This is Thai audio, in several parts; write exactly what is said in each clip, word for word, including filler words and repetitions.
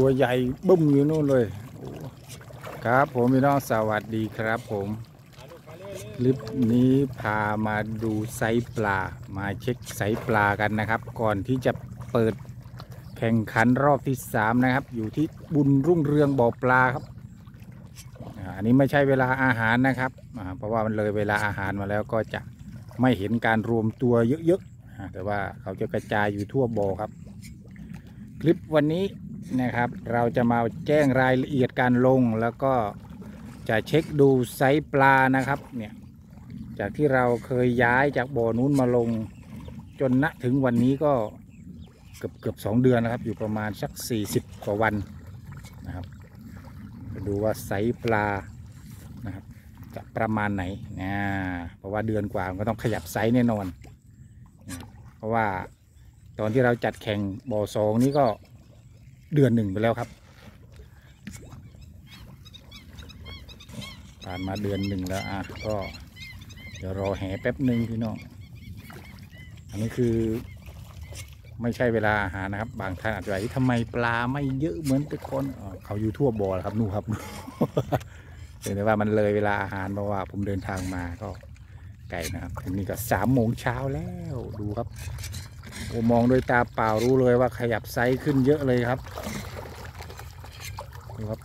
ตัวใหญ่บึ้มอยู่นู่นเลยครับผมพี่น้องสวัสดีครับผมคลิปนี้พามาดูไซส์ปลามาเช็คไซส์ปลากันนะครับก่อนที่จะเปิดแข่งขันรอบที่สามนะครับอยู่ที่บุญรุ่งเรืองบ่อปลาครับอันนี้ไม่ใช่เวลาอาหารนะครับเพราะว่ามันเลยเวลาอาหารมาแล้วก็จะไม่เห็นการรวมตัวเยอะๆแต่ว่าเขาจะกระจายอยู่ทั่วบ่อครับคลิปวันนี้นะครับเราจะมาแจ้งรายละเอียดการลงแล้วก็จะเช็คดูไซส์ปลานะครับเนี่ยจากที่เราเคยย้ายจากบ่อนู้นมาลงจนณถึงวันนี้ก็เกือบเกือบสองเดือนนะครับอยู่ประมาณสักสี่สิบกว่าวันนะครับไปดูว่าไซส์ปลานะครับจะประมาณไหนนะเพราะว่าเดือนกว่าก็ต้องขยับไซส์แน่นอนนะเพราะว่าตอนที่เราจัดแข่งบ่อสองนี้ก็เดือนหนึ่งไปแล้วครับผ่านมาเดือนหนึ่งแล้วอ่ะก็เดี๋ยวรอแห่แป๊บหนึ่งพี่น้องอันนี้คือไม่ใช่เวลาอาหารนะครับบางท่านอาจจะว่าทำไมปลาไม่เยอะเหมือนแต่ก่อนเขาอยู่ทั่วบ่อครับนู่ครับแต่ว่ามันเลยเวลาอาหารเพราะว่าผมเดินทางมาก็ไกลนะครับทีนี้ก็สามโมงเช้าแล้วดูครับโอ้มองด้วยตาเปล่ารู้เลยว่าขยับไซส์ขึ้นเยอะเลยครับดูครับ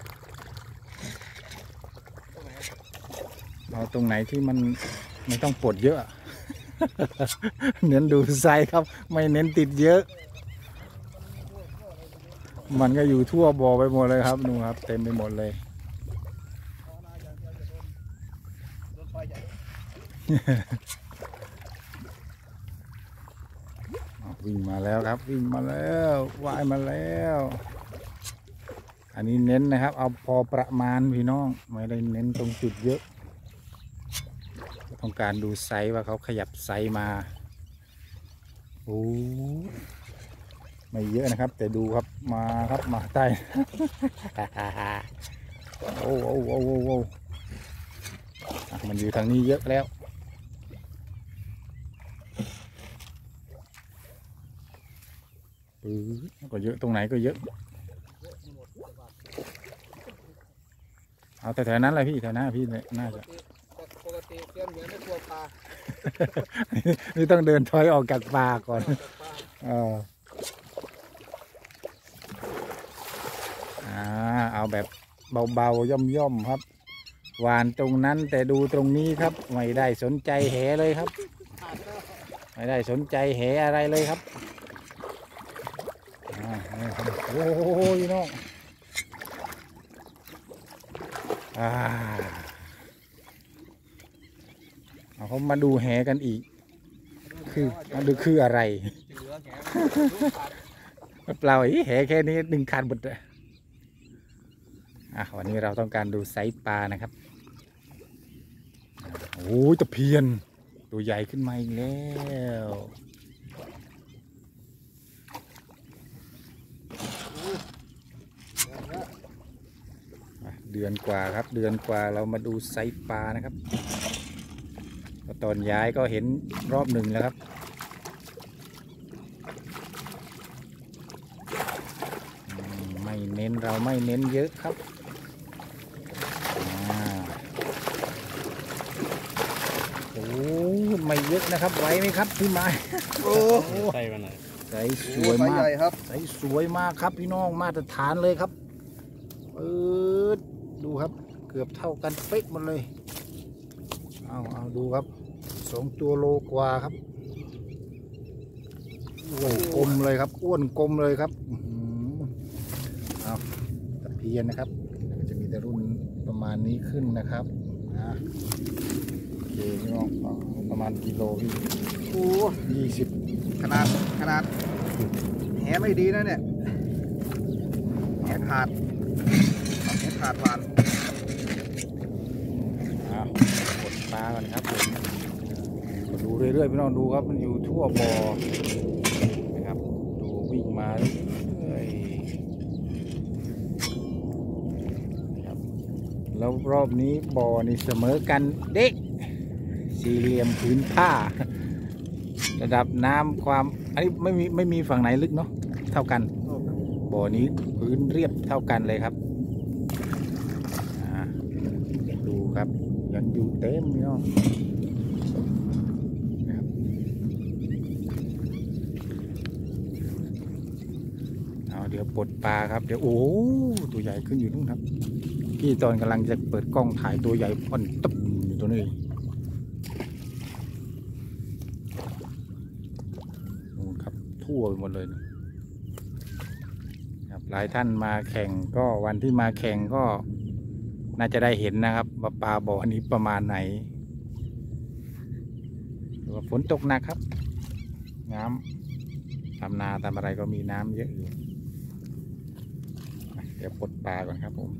เอาตรงไหนที่มันไม่ต้องปลดเยอะ เน้นดูไซส์ครับไม่เน้นติดเยอะมันก็อยู่ทั่วบ่อไปหมดเลยครับดูครับเต็มไปหมดเลย วิ่งมาแล้วครับวิ่งมาแล้วว่ายมาแล้วอันนี้เน้นนะครับเอาพอประมาณพี่น้องไม่ได้เน้นตรงจุดเยอะต้องการดูไซส์ว่าเขาขยับไซส์มาโอ้ไม่เยอะนะครับแต่ดูครับมาครับมาใต้ โอ้โอ้โอ้โอ้โอ้มันอยู่ทางนี้เยอะแล้วก็เยอะตรงไหนก็เยอะเอาแต่แถวนั้นเลยพี่แถวนั้นพี่เนี่ยน่าจะปกติเตี้ยนเหมือนไม่กลัวปลานี่ต้องเดินถอยออกจากปลาก่อนเอออ่าเอาแบบเบาๆย่อมๆครับหวานตรงนั้นแต่ดูตรงนี้ครับไม่ได้สนใจแหเลยครับไม่ได้สนใจแหอะไรเลยครับโอ้โหพี่น้องอ่าเขามาดูแหกันอีกคือมาดูคืออะไรเปล่าอีแหแค่นี้ดึงคันหมดเลยอ่ะวันนี้เราต้องการดูไซส์ปลานะครับโอ้ยตะเพียนตัวใหญ่ขึ้นมาอีกแล้วเดือนกว่าครับเดือนกว่าเรามาดูไซส์ปลานะครับตอนย้ายก็เห็นรอบหนึ่งแล้วครับไม่เน้นเราไม่เน้นเยอะครับโอ้ไม่เยอะนะครับไหวไหมครับพี่ไม้โอ้ใส่มาหน่อยใส่สวยมากใส่สวยมากครับพี่น้องมาตรฐานเลยครับเออดูครับเกือบเท่ากันเป๊ะหมดเลยเอาเอาดูครับสองตัวโลกว่าครับอ้วนกลมเลยครับอ้วนกลมเลยครับเอาตะเพียนนะครับจะมีแต่รุ่นประมาณนี้ขึ้นนะครับนะโอเคพี่น้องประมาณกิโลพี่โอ้ยี่สิบขนาดขนาดแหไม่ดีนะเนี่ยแหขาดแหขาดหวานกดปลากันครับผมดูเรื่อยๆพี่น้องดูครับมันอยู่ทั่วบ่อนะครับดูวิ่งมาเรื่อยๆครับแล้วรอบนี้บ่อนี่เสมอกันเด็กสี่เหลี่ยมผืนผ้าระดับน้ำความอันนี้ไม่มีไม่มีฝั่งไหนลึกเนาะเท่ากันบ่อนี้พื้นเรียบเท่ากันเลยครับดูครับยังอยู่เต็มเนาะเอาเดี๋ยวปลดปลาครับเดี๋ยวโอ้ตัวใหญ่ขึ้นอยู่นู่นครับที่ตอนกำลังจะเปิดกล้องถ่ายตัวใหญ่พ่นตึ๊บอยู่ตัวนี้นู่นครับทั่วไปหมดเลยครับหลายท่านมาแข่งก็วันที่มาแข่งก็น่าจะได้เห็นนะครับว่าปลาบ่อนี้ประมาณไหนฝนตกหนักครับน้ำทำนาทำอะไรก็มีน้ำเยอะอยู่เดี๋ยวปลดปลาก่อนครับผม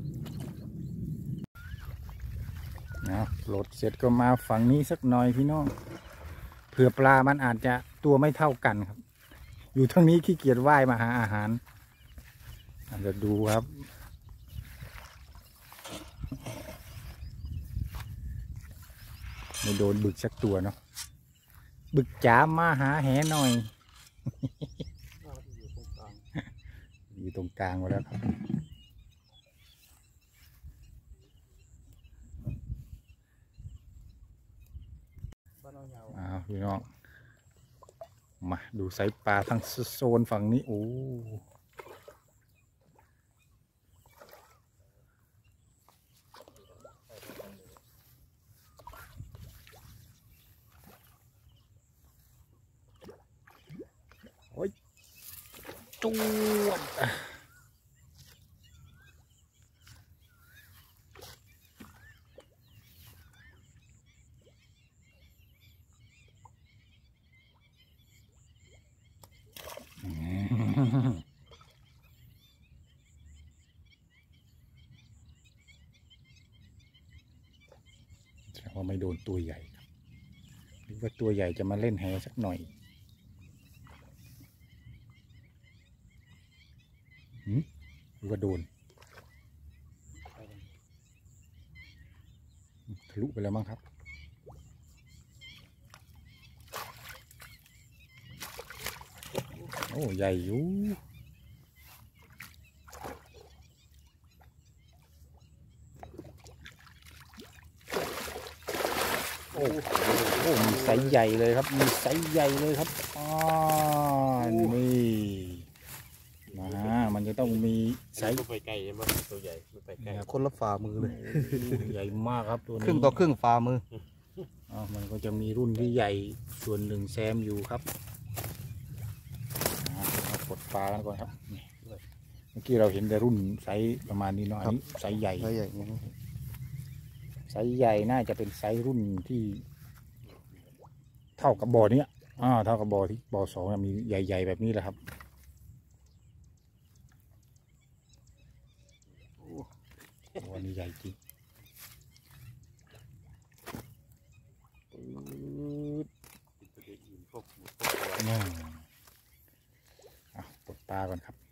นะปลดเสร็จก็มาฝั่งนี้สักหน่อยพี่น้องเผื่อปลามันอาจจะตัวไม่เท่ากันครับอยู่ทางนี้ขี้เกียจว่ายมาหาอาหารอาจจะดูครับไม่โดนบึกสักตัวเนาะบึกจ๋ามาหาแหหน่อย อยู่ตรงกลางมาแล้วครับอ้าวพี่น้องมาดูไซส์ปลาทั้งโซนฝั่งนี้โอ้โอ้ยจวดว่าไม่โดนตัวใหญ่ครับหรือว่าตัวใหญ่จะมาเล่นแหสักหน่อยหรือว่าโดนทะลุไปแล้วมั้งครับโอ้ใหญ่อยู่โอ้โหมีไซส์ใหญ่เลยครับมีไซส์ใหญ่เลยครับอ๋อนี่มามันจะต้องมีไซส์ไปไกลใช่ไหมตัวใหญ่ไปไกลคนละฝ่ามือเลยใหญ่มากครับตัวนี้ครึ่งต่อครึ่งฝ่ามืออ๋อมันก็จะมีรุ่นที่ใหญ่ส่วนหนึ่งแซมอยู่ครับเอาปลดปลากันก่อนครับเมื่อกี้เราเห็นแต่รุ่นไซส์ประมาณนี้เนาะอันนี้ไซส์ใหญ่ไซส์ใหญ่ไซส์ใหญ่น่าจะเป็นไซส์รุ่นที่เท่ากับบ่อนี้อ่าเท่ากับบ่อที่บ่อสองมีใหญ่ๆแบบนี้แหละครับวันนี้ใหญ่จริงนี่ปลดปลาก่อนครับ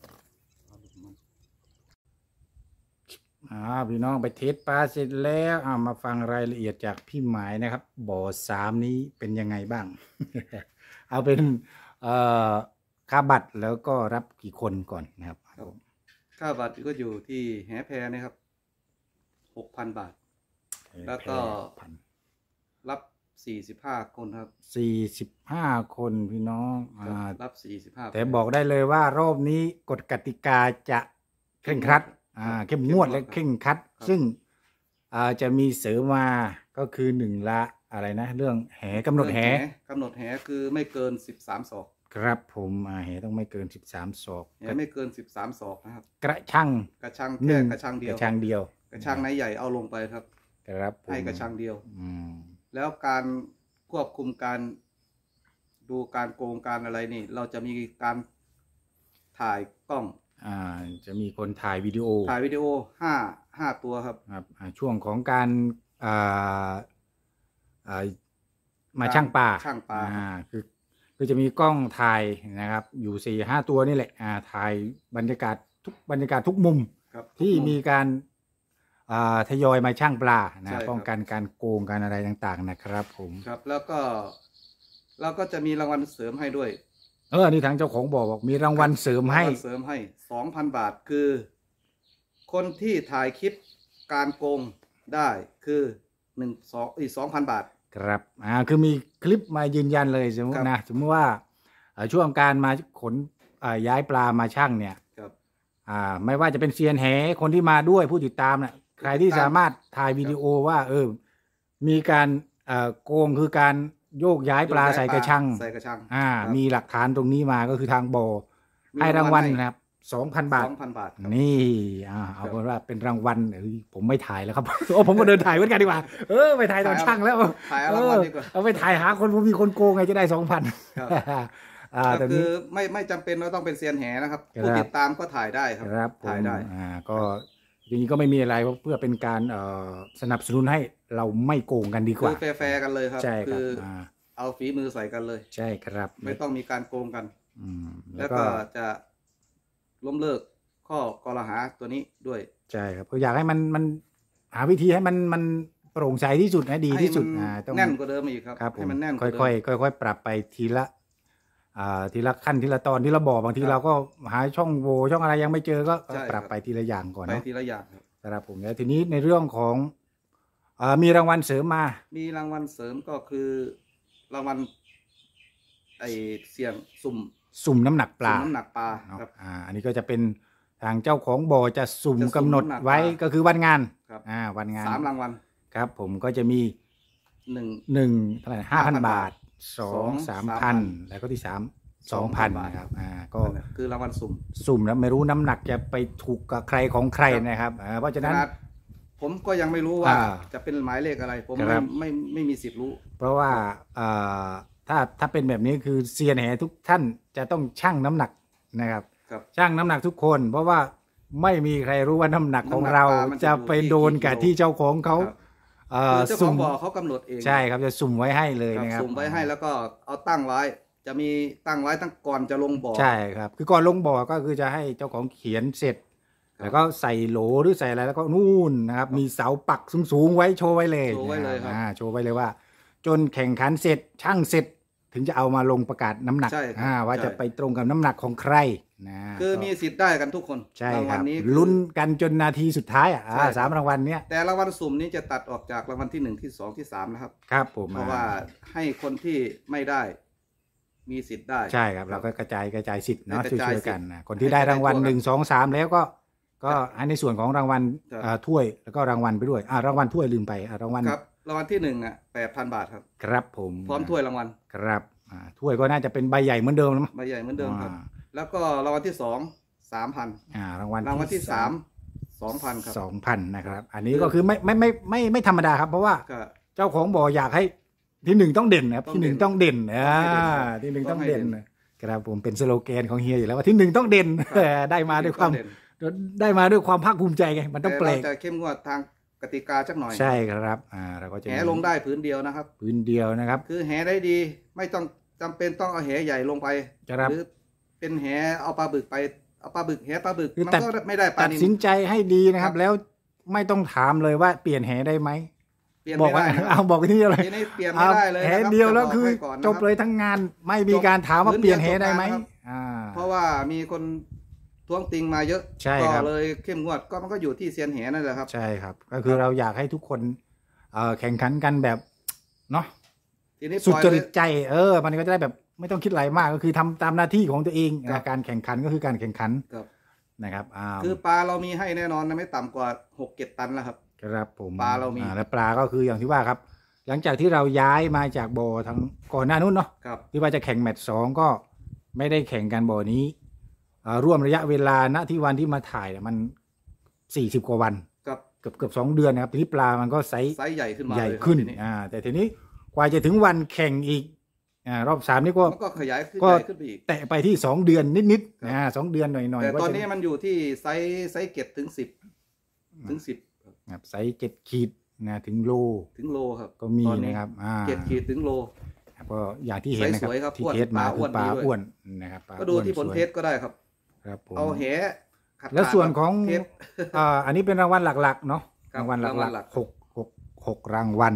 อ่าพี่น้องไปเทสปลาเสร็จแล้วอ่ามาฟังรายละเอียดจากพี่หมายนะครับบ่อสามนี้เป็นยังไงบ้าง เอาเป็นเอ่อค่าบัตรแล้วก็รับกี่คนก่อนนะครับค่าบัตรก็อยู่ที่แหแพนะครับหกพันบาทแล้วก็รับสี่สิบห้าคนครับสี่สิบห้าคนพี่น้องอ่ารับสี่สิบห้าแต่บอกได้เลยว่ารอบนี้กฎกติกาจะเคร่งครัดอ่าเข้มงวดและเคร่งครัดซึ่งอ่าจะมีเสริมมาก็คือหนึ่งละอะไรนะเรื่องแหกำหนดแหกำหนดแหคือไม่เกินสิบสามศอกครับผมอ่าแหต้องไม่เกินสิบสามศอกแหไม่เกินสิบสามศอกนะครับกระชังกระชังแค่กระชังเดียวกระชังเดียวกระชังไหนใหญ่เอาลงไปครับครับให้กระชังเดียวอืมแล้วการควบคุมการดูการโกงการอะไรนี่เราจะมีการถ่ายกล้องอ่าจะมีคนถ่ายวิดีโอถ่ายวิดีโอห้าห้าตัวครับครับช่วงของการอ่าอ่ามาช่างปลาช่างปลาอ่าคือคือจะมีกล้องถ่ายนะครับอยู่สี่ห้าตัวนี่แหละอ่าถ่ายบรรยากาศทุกบรรยากาศทุกมุมที่มีการอ่าทยอยมาช่างปลานะป้องกันการโกงการอะไรต่างๆนะครับผมครับแล้วก็เราก็จะมีรางวัลเสริมให้ด้วยเออนี่ทางเจ้าของบ่อบอกมีรางวัลเสริมให้รางวัลเสริมให้สองพันบาทคือ คนที่ถ่ายคลิปการโกงได้คือหนึ่งสองอีกสองพันบาทครับอ่าคือมีคลิปมายืนยันเลยสมมติครับนะสมมติว่าเอ่อช่วงการมาขนอ่าย้ายปลามาชั่งเนี่ยครับอ่าไม่ว่าจะเป็นเซียนแหคนที่มาด้วยผู้ติดตามน่ะใครที่สามารถถ่ายวิดีโอว่าเออมีการเอ่อโกงคือการโยกย้ายปลาใส่กระชังใส่กระชังอ่าครับมีหลักฐานตรงนี้มาก็คือทางบ่อมีให้รางวัลให้นะครับสองพันบาทสองพันบาทครับนี่อ่าเอาเป็นว่าเป็นรางวัลเอ้ยผมไม่ถ่ายแล้วครับ โอ้ผมก็เดินถ่ายเหมือนกันดีกว่าเออไปถ่ายตอนช่างแล้วถ่ายเอาเอรางวัอลดีกว่าเอาไปถ่ายหาคนผมมีคนโกงไงจะได้สองพันครับอ่าแต่ก็คืนี้อไม่ไม่จำเป็นว่าต้องเป็นเซียนแหนะครับครับผู้ติดตามก็ถ่ายได้ครับครับผมถ่ายได้อ่าก็จริงๆก็ไม่มีอะไรเพราะเพื่อเป็นการเอ่อสนับสนุนให้เราไม่โกงกันดีกคืว่าอแฟร์ๆกันเลยครับใช่คคืรับออ่าเอาฝีมือใส่กันเลยใช่ครับไม่ต้องมีการโกงกันอืมแล้แล้ว วก็ก็จะล้มเลิกข้อกล่าวหาตัวนี้ด้วยใช่ครับก็อยากให้มันมันหาวิธีให้มันมันโปร่งใสที่สุดนะดีที่สุดให้มันอ่าต้องแน่นกว่าเดิมอีกครับครับผให้มมันแน่นกค่ว่าอยเดิค่อยมค่อยค่อยๆปรับไปทีละอ่าทีละขั้นทีละตอนทีละบ่อบางทีครับเราก็หาช่องโหว่ช่องอะไรยังไม่เจอก็ก็ใช่ปรับครับไปทีละอย่างก่อนไปเนาะทีละอย่างครับครับผมแล้วทีนี้ในเรื่องของอ่ามีรางวัลเสริมมามีรางวัลเสริมก็คือรางวัลไอเสี่ยงสุ่มสุ่มน้ำหนักปลาสุ่มน้ำหนักปลาเนาะครับอ่าอันนี้ก็จะเป็นทางเจ้าของบ่อจะสุ่มจะสุ่มกำหนดน้ำหนักไว้ปลาก็คือวันงานครับอ่าวันงานสามรางวัลครับผมก็จะมีหนึ่งหนึ่งเท่าไหร่ห้าพัน 5,000 บาทสองสสาองมสามพัพันนแล้วก็ที่สามสองพันบาทนะครับอ่าก็นั่นแหละคือรางวัลสุ่มสุ่มแล้วไม่รู้น้ำหนักจะไปถูกกับใครของใครครับนะครับอ่าเพราะขฉะนั้นนาดผมก็ยังไม่รู้ว่าอ่าจะเป็นหมายเลขอะไร ผมครัไม่บไม่ไม่มีสิทธิ์รู้เพราะว่าอ่าถ้าถ้าเป็นแบบนี้คือเซียนแหทุกท่านจะต้องชั่งน้ำหนักนะครับครับชั่งน้ำหนักทุกคน เพราะว่าไม่มีใครรู้ว่าน้ำหนักของน้ำหนักเราปลามันจะจะไปโดนอยู่ที่กับกิโลที่เจ้าของเขาครับเอ่คือ อเจ้าขอสุ่งมบ่อเขากำหนดเองใช่ครับจะสุ่มไว้ให้เลยครับนะครับสุ่มไว้ให้แล้วก็เอาตั้งไว้ จะมีตั้งไว้ตั้งก่อนจะลงบ่อใช่ครับ คือก่อนลงบ่อก็คือจะให้เจ้าของเขียนเสร็จครับแล้วก็ใส่โหลหรือใส่อะไรแล้วก็นู่นนะครับ มีเสาปักสูงๆไว้โชว์ไว้เลยโชว์ไว้เลยครับอ่าโชว์ไว้เลยว่า จนแข่งขันเสร็จช่างเสร็จ ถึงจะเอามาลงประกาศน้ำหนักใช่ครับอ่าว่าใช่จะไปตรงกับน้ำหนักของใครนะคือก็มีสิทธิ์ได้กันทุกคนใช่รางควัรับลนี้คือลุ้นกันจนนาทีสุดท้ายอ่ะใช่ครับอ่าสามรางวัลเนี้ยแต่รางวัลสุ่มนี้จะตัดออกจากรางวัลที่หนึ่งที่สองที่สามนะครับครับผมเพราะว่าให้คนที่ไม่ได้มีสิทธิ์ได้ใช่ครับเราก็กระจายกระจายสิทธิ์เนาะกช่ระจายวยๆกันสิทธิ์นะคนที่ได้รางวัลให้ได้ทั่วกันหนึ่งสองสามแล้วก็ ก็ให้ในส่วนของรางวัลครับอ่าถ้วยแล้วก็รางวัลไปด้วยอ่ารางวัลถ้วยลืมไปอ่ารางวัลครับรางวัลที่หนึ่งอ่ะแปดพันบาทครับครับผมพร้อมถ้วยรางวัลครับอ่าถ้วยก็น่าจะเป็นใบใหญ่เหมือนเดิมนะมั้งใบใหญ่เหมือนเดิมครับอ่าแล้วก็รางวัลที่สองสามพันอ่ารางวัลรางวัลที่สามสองพันครับสองพันนะครับ อันนี้ก็คือไม่ไม่ไม่ไม่ไม่ธรรมดาครับ เพราะว่าก็เจ้าของบ่ออยากให้ที่หนึ่งต้องเด่นนะครับต้องที่หนึ่งเด่นต้องเด่นอ่าต้องให้เด่นครับที่หนึ่งต้องต้องให้เด่นเด่นครับผมเป็นสโลแกนของเฮียอยู่แล้วว่าที่หนึ่งต้องเด่น ได้มาด้วยความเด่นได้มาด้วยความภาคภูมิใจไงมันต้องแต่แปลเรากจะเข้มงวดทางกติกาสักหน่อยใช่ครับอ่าเราก็จะแหลงได้ผืนเดียวนะครับพื้นเดียวนะครับคือแหได้ดีไม่ต้องจำเป็นต้องเอาแหใหญ่ลงไปครับหรือเป็นแหเอาปลาบึกไปเอาปลาบึกแหปลาบึกคือมันตัดก็ไม่ได้ปลาตัดนิสินลใจให้ดีนะครับครับแล้วไม่ต้องถามเลยว่าเปลี่ยนแหได้ไหมเปลี่ยนบอกไม่ว่าได้นะเอาบอกที่นี่เลยทีนี้เปลี่ยนไม่ได้เลยแหนะครับเดียวแล้วจะบกคือไก่นนะจบครับเลยทั้งงานไม่มีการถามว่าพื้นเปลี่ยนเดีแหยวได้ไหมจบงานครับอ่าเพราะว่ามีคนท้วงติงมาเยอะใช่ก็ครับเลยเข้มงวดก็มันก็อยู่ที่เซียนแหนั่นแหละครับใช่ครับ ก็คือเราอยากให้ทุกคนเอ่อแข่งขันกันแบบเนาะทีนี้สุปล่อยจเลริยตใจ เออ มันก็จะได้แบบไม่ต้องคิดอะไรมากก็คือทำตามหน้าที่ของตัวเองครับนะการแข่งขันก็คือการแข่งขันครับนะครับอ่าคือปลาเรามีให้แน่นอนนะไม่ต่ำกว่าหกเจ็ดตันแล้วครับครับผมปลาเรามีอ่และปลาก็คืออย่างที่ว่าครับ หลังจากที่เราย้ายมาจากบ่อทางก่อนหน้านู้นเนาะครับที่ว่าจะแข่งแมตช์สองก็ไม่ได้แข่งกันบ่อนี้อ่าร่วมระยะเวลาณที่วันที่มาถ่ายเนี่ยมันสี่สิบกว่าวันกับเกือบเกือบสองเดือนนะครับทีนี้ปลามันก็ไซส์ไซส์ใหญ่ขึ้นมาใหญ่เลยครับขึ้นทีนี้อ่าแต่ทีนี้กว่าจะถึงวันแข่งอีกอ่ารอบสามนี่ก็มันก็ขยายขึ้นก็ใหญ่ขึ้นไปอีกแตะไปที่สองเดือนนิดครับๆอ่าสองเดือนหน่อยๆแต่ว่าตอนจะนี้มันอยู่ที่ไซส์ไซส์เก็ดถึงสิบถึงสิบครับไซส์เจ็ดขีดนะถึงโลถึงโลครับก็มีตอนนี้นะครับอ่าเจ็ดขีดถึงโลครับก็อย่างที่เห็นนะครับไซส์สวยครับที่อ้วนเทสมาปลาอ้คือวนปลาดีด้วยอ้วนนะครับปลาก็ดูอ้วนที่ผลสวยเทสก็ได้ครับครับผมเอาแหขัดแล้วส่วนของเทสอ่าอันนี้เป็นรางวัลหลักๆเนาะครับรางวัลหรางวัลัลกหลักๆหกหกหกรางวัล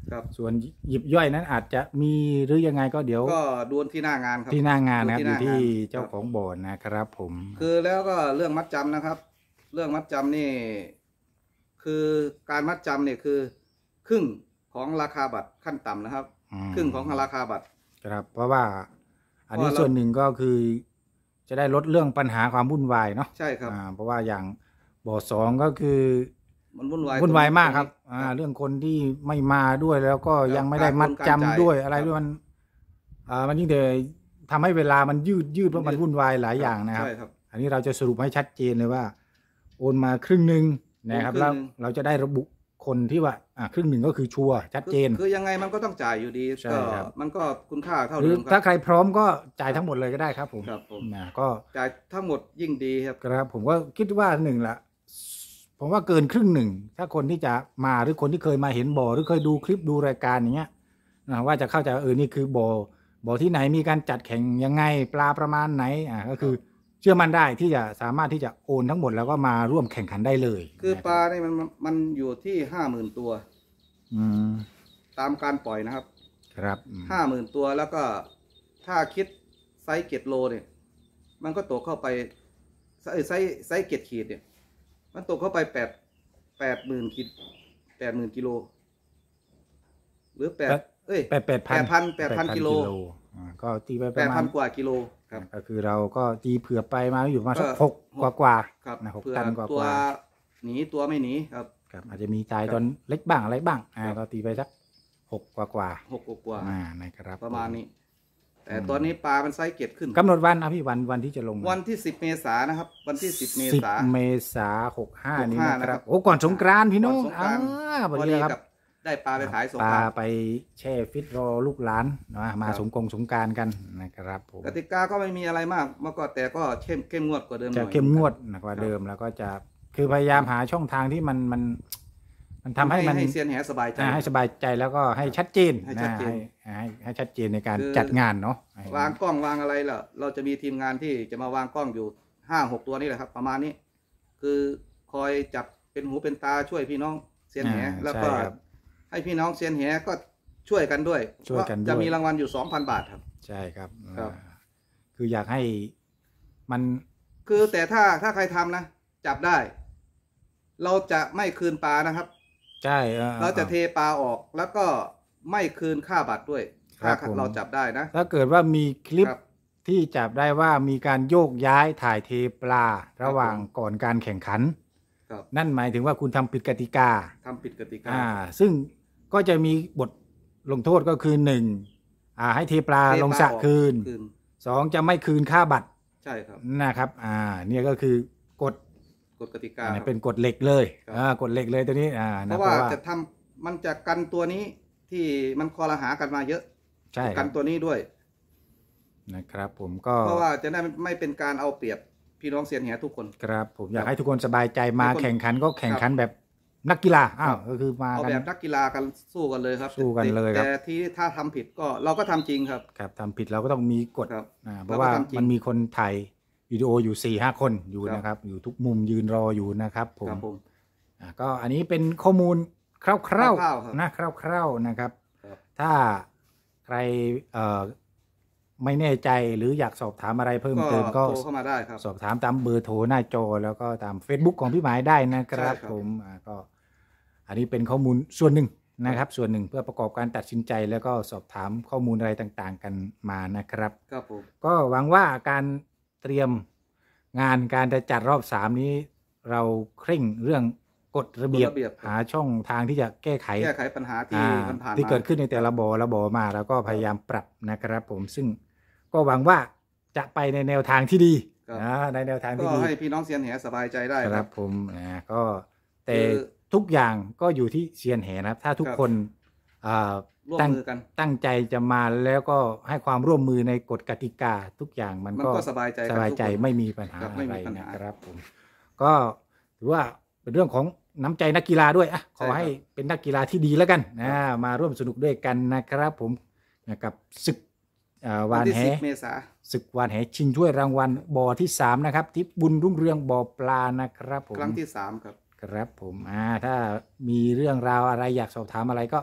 ครับส่วนหยิบย่อยนั้นอาจจะมีหรือยังไงก็เดี๋ยวก็ดูที่หน้างานครับที่หน้างานนะครับดูอยู่ที่ที่หน้างานเจ้าของบ่อนะครับผมคือแล้วก็เรื่องมัดจำนะครับ เรื่องมัดจำนี่ คือการมัดจำเนี่ยคือ ครึ่งของราคาบัตรขั้นต่ำนะครับมครึ่งของราคาบัตรครับ เพราะว่า อันนี้เพราะเราส่วนหนึ่งก็คือ จะได้ลดเรื่องปัญหาความวุ่นวายเนาะใช่ครับอ่าเพราะว่าอย่างบ่อสองก็คือมันวุ่นวายวุ่นวายตรงมากครับตงนี้อ่าเรื่องคนที่ไม่มาด้วยแล้วก็ครับยังไม่ได้มัดจำการโอนการจ่ายด้วยอะไรครับด้วยมันอ่ามันยิ่งแต่ทำให้เวลามันยืดยืดเพราะมันวุ่นวายหลายอย่างนะครับใช่ครับอันนี้เราจะสรุปให้ชัดเจนเลยว่า โอนมาครึ่งหนึ่งนะครับโอนครึ่แล้วงหนึ่งเราจะได้ระบุคนที่ว่าอ่าครึ่งหนึ่งก็คือชัวร์ชัดเจนคือคือยังไงมันก็ต้องจ่ายอยู่ดีใช่ก็ครับมันก็คุณค่าเท่าหรือเดิมคถ้ารับใครพร้อมก็จ่ายทั้งหมดเลยก็ได้ครับผมครับผมนะก็จ่ายทั้งหมดยิ่งดีครับครับผมก็คิดว่าหนึ่งละผมว่าเกินครึ่งหนึ่งถ้าคนที่จะมาหรือคนที่เคยมาเห็นบ่อหรือเคยดูคลิปดูรายการอย่างเงี้ยนะว่าจะเข้าใจว่าเออนี่คือบ่อบ่อที่ไหนมีการจัดแข่งยังไงปลาประมาณไหนอ่าก็คือเชื่อมั่นได้ที่จะสามารถที่จะโอนทั้งหมดแล้วก็มาร่วมแข่งขันได้เลยคือปลานะครับเนี่ยมันมันอยู่ที่ห้าหมื่นตัวอืมตามการปล่อยนะครับครับอืมห้าหมื่นตัวแล้วก็ถ้าคิดไซส์เกตโลเนี่ย มันก็ตกเข้าไปไซส์ไซส์ไซส์เกตขีดเนี่ย มันตกเข้าไปแปดแปดหมื่นกิแปดหมื่นกิโลหรือแปดเอ้ยแปดแปดพันแปดพันแปดพันกิโลอ่าก็ตีไปปแประ ดมาพัณนกว่ากิโลครับก็คือเราก็ตีเผื่อไปมาอยู่ประมาณสักก็หกกว่ากว่าครับนะหกเพื่อตันกว่าตัวกว่าหนีตัวไม่หนีครับครับอาจจะมีตายครับตอนเล็กบ้างอะไรบ้างอ่าครับก็ตีไปสักหกกว่ากว่าหกกว่าอ่านะครับประมาณนี้ แต่อืมตอนนี้ปลามันไซส์เกตขึ้นกำหนดวันนะพี่วันวันที่จะลงวันที่สิบเมษายนนะครับ วันที่สิบเมสิบษายนเมษาหกห้าหกนี้ห้านะนะคครัรับบ โอ้ก่อนสงกรานต์พี่น้องก่อนสงกรานต์อ่าพพออดีดีเลยคกัรับบ ได้ปลาไปขายสงปกลารานต์ไปแช่ฟิตรอลูกหลานนะมาครับสงกรงสงกรารกันนะครับผมกติกาก็ไม่มีอะไรมากเมื่อก่อนแต่ก็เข้มเข้มงวดกว่าเดิมหจะน่อยเข้มงวดหนักกว่าเดิมแล้วก็จะคือพยายามหาช่องทางที่มันมัน มันทำให้มันให้เซียนแหสบายใจอ่าให้สบายใจแล้วก็ให้ชัดเจนให้ชัดเจนนะให้ให้ให้ชัดเจนในการคือจัดงานเนาะให้วางกล้องวางอะไรล่ะ เราจะมีทีมงานที่จะมาวางกล้องอยู่ห้าหกตัวนี่แหละครับ ประมาณนี้ คือคอยจับเป็นหูเป็นตาช่วยพี่น้องเซียนแหอ่าแล้วก็ใช่ครับให้พี่น้องเซียนแหก็ช่วยกันด้วยช่วยกันด้วยจะมีรางวัลอยู่สองพันบาทครับใช่ครับครับอ่าคืออยากให้มันคือแต่ถ้าถ้าใครทำนะ จับได้ เราจะไม่คืนปลานะครับใช่ออเราจะเทปลาออกแล้วก็ไม่คืนค่าบัตรด้วยครัถ้าบผมเราจับได้นะถ้าเกิดว่ามีคลิปครับที่จับได้ว่ามีการโยกย้ายถ่ายเทปลาระหว่างผมก่อนการแข่งขันครับนั่นหมายถึงว่าคุณทำผิดกติกาทำผิดกติกาอ่า ซึ่งก็จะมีบทลงโทษก็คือหนึ่งอ่าให้เทปลาเทปลาลงสระออกคืนคืนสองจะไม่คืนค่าบัตรใช่ครับนะครับ อ่า เนี่ยก็คือกฎกฎกติกาอันคนี้รับเป็นกฎเหล็กเลยครับอ่ากฎเหล็กเลยตัวนี้ อ่าเพนะราะว่าจะทำมันจะกันตัวนี้ที่มันคอรหากันมาเยอะใช่คกัรับนตัวนี้ด้วยนะครับ ผมก็เพราะว่าจะได้ไม่เป็นการเอาเปรียบพี่น้องเซียนแหทุกคนครับผมอยากให้ทุกคนสบายใจมาทุกคนแข่งขันก็แข่งขันแบบนักกีฬาอ้าวก็คือมาเอากันแบบนักกีฬากันสู้กันเลยครับสู้กันเลยครับแต่ที่ถ้าทำผิดก็เราก็ทำจริงครับครับทำผิดเราก็ต้องมีกฎครับอ่าเพเราราะก็ว่าทำจริงมันมีคนถ่ายวิดีโออยู่สี่ห้าคนอยู่ครับนะครับ อยู่ทุกมุมยืนรออยู่นะครับผมครับผมอ่าก็อันนี้เป็นข้อมูลคร่าวคร่าวๆครับๆนะคร่าวๆนะครับครับถ้าใครเอ่อไม่แน่ใจหรืออยากสอบถามอะไรเพิ่มก็เติมก็โทรเข้ามาได้ครับสอบถามตามเบอร์โทรหน้าจอแล้วก็ตาม Facebook ของพี่หมายได้นะครับใช่ครับผมอ่าก็ อันนี้เป็นข้อมูลส่วนหนึ่งนะครับ ส่วนหนึ่งเพื่อประกอบการตัดสินใจแล้วก็สอบถามข้อมูลอะไรต่างๆกันมานะครับครับผมก็หวังว่าการเตรียมงานการจะจัดรอบสามนี้ เราเคร่งเรื่องกฎระเบียบกฎระเบียบครับหาช่องทางที่จะแก้ไขแก้ไขปัญหาที่อ่ามันผ่านที่มาเกิดขึ้นในแต่ละบ่อละบ่อมาแล้วก็พยายามปรับนะครับ ผมซึ่งก็หวังว่าจะไปในแนวทางที่ดีครับนะในแนวทางก็ที่ดีให้พี่น้องเซียนแหสบายใจได้คครัรับบ ผมอ่าก็แต่คือทุกอย่างก็อยู่ที่เซียนแหนะครับ ถ้าทุกครับคนอ่าร่วมตั้งมือกันตั้งใจจะมาแล้วก็ให้ความร่วมมือในกฎกติกา ทุกอย่างมันมันก็ก็สบายใจกันสบายใจทุกคนไม่มีปัญหาครับอะไม่ไรมีปัญหานะครับผมก็ถือว่าเป็นเรื่องของน้ำใจนักกีฬาด้วยอ่ะขอใช่ครับให้เป็นนักกีฬาที่ดีแล้วกันนะมาร่วมสนุกด้วยกันนะครับ ผมกับศึกอ่าวัวาน นที่แหสิบเมษาศึกวานแหชิงถ้วยรางวัลบ่อที่สามนะครับทิพย์บุญรุ่งเรืองบ่อปลานะครับผมครั้งที่สามครับครับผมอ่าถ้ามีเรื่องราวอะไรอยากสอบถามอะไรก็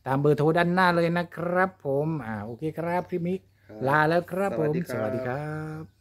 ตามเบอร์โทรด้านหน้าเลยนะครับผมอ่าโอเคครับคลิปนี้ครับลาแล้วครับผมสวัสดีครับสวัสดีครับ